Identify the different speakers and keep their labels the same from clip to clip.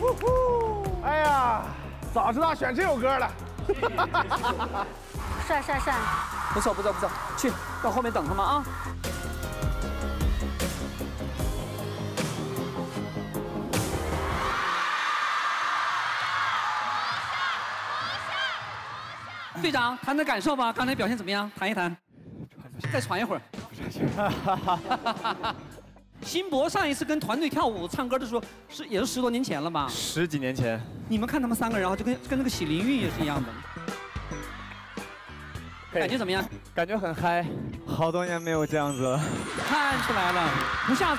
Speaker 1: 哎呀，早知道选这首歌了。
Speaker 2: 帅帅帅！
Speaker 3: 不错不错不错，去到后面等他们啊。队长，谈谈感受吧，刚才表现怎么样？谈一谈。再喘一会儿。辛博上一次跟团队跳舞唱歌的时候，也是10多年前了吧
Speaker 4: ？10几年前。
Speaker 3: 你们看他们3个人，然后就跟那个喜林玉也是一样的。感觉怎么样？
Speaker 4: 感觉很嗨，好多年没有这样子了。
Speaker 3: 看出来了，不像。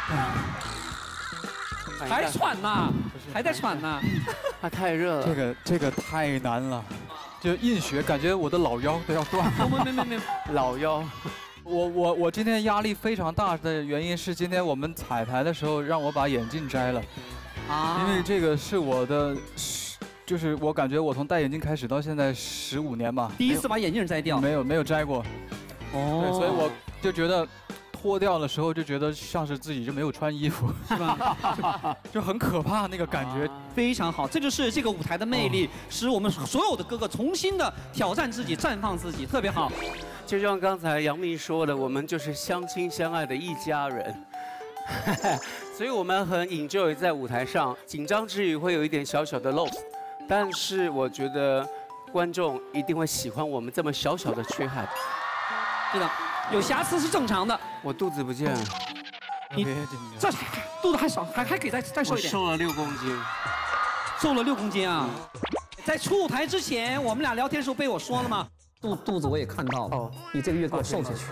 Speaker 3: 还喘呐，还在喘呢。
Speaker 5: 他太热了。
Speaker 4: 这个太难了。就硬学，感觉我的老腰都要断了。
Speaker 3: 没，
Speaker 5: 老腰。
Speaker 4: 我今天压力非常大的原因是，今天我们彩排的时候让我把眼镜摘了，因为这个是我的，就是我感觉我从戴眼镜开始到现在15年吧，
Speaker 3: 第一次把眼镜摘掉，
Speaker 4: 没有摘过。
Speaker 3: 哦，
Speaker 4: 对，所以我就觉得。脱掉的时候就觉得像是自己就没有穿衣服，
Speaker 3: 是吧？
Speaker 4: 就很可怕那个感觉。
Speaker 3: 非常好，这就是这个舞台的魅力，使我们所有的哥哥重新的挑战自己，绽放自己，特别好。
Speaker 5: 就像刚才杨幂说的，我们就是相亲相爱的一家人，所以我们很 enjoy 在舞台上，紧张之余会有一点小小的 loss， 但是我觉得观众一定会喜欢我们这么小小的缺憾。
Speaker 3: 是的。有瑕疵是正常的。
Speaker 5: 我肚子不见了，
Speaker 3: 你这肚子还少，还可以再瘦一点。
Speaker 5: 我瘦了6公斤，
Speaker 3: 瘦了6公斤啊！在出舞台之前，我们俩聊天的时候被我说了吗？肚子我也看到了。哦，你这个月给我瘦下去。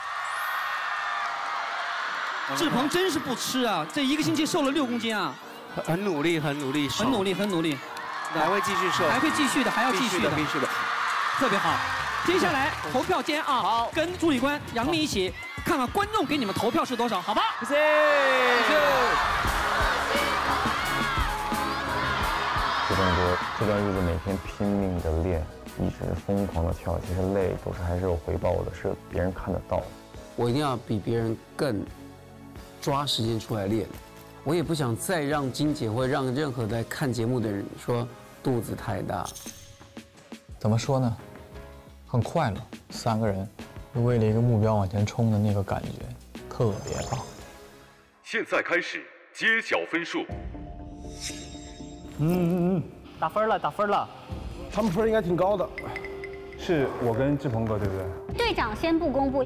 Speaker 3: 志鹏真是不吃啊！这1个星期瘦了6公斤啊！
Speaker 5: 很努力，很努力，
Speaker 3: 很努力，很努力，
Speaker 5: 还会继续瘦，
Speaker 3: 还会继续的，还要继续的，
Speaker 5: 必须的，
Speaker 3: 特别好。接下来投票间啊，好，跟助理官杨幂一起看看观众给你们投票是多少，好吧？
Speaker 4: 谢谢。
Speaker 6: 这段日子每天拼命的练，一直疯狂的跳，其实累都是还是有回报的，是别人看得到。
Speaker 5: 我一定要比别人更抓时间出来练，我也不想再让金姐或让任何在看节目的人说肚子太大。
Speaker 6: 怎么说呢？很快乐，3个人为了一个目标往前冲的那个感觉特别棒。
Speaker 7: 现在开始揭晓分数。
Speaker 1: 打分了，他们分应该挺高的。
Speaker 8: 是我跟志鹏哥对不对？
Speaker 2: 队长先不公布。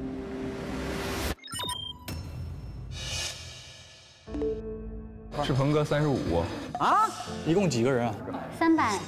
Speaker 8: 志鹏哥35。
Speaker 4: 啊？一共几个人啊
Speaker 2: ？300。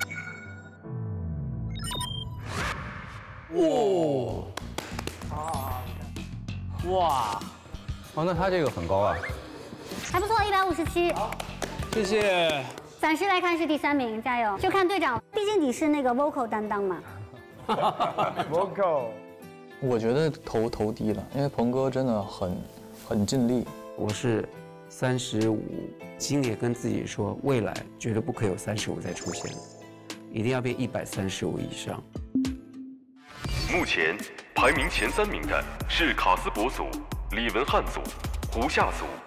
Speaker 8: 哇，那他这个很高啊，
Speaker 2: 还不错，157。
Speaker 8: 谢谢。
Speaker 2: 暂时来看是第3名，加油！就看队长，毕竟你是那个 vocal 担当嘛。
Speaker 6: vocal， 我觉得投低了，因为鹏哥真的很尽力。
Speaker 5: 我是35，金也跟自己说，未来绝对不可以有35再出现，一定要变135以上。
Speaker 7: 目前排名前3名的是卡斯伯组、李文翰组、胡夏组。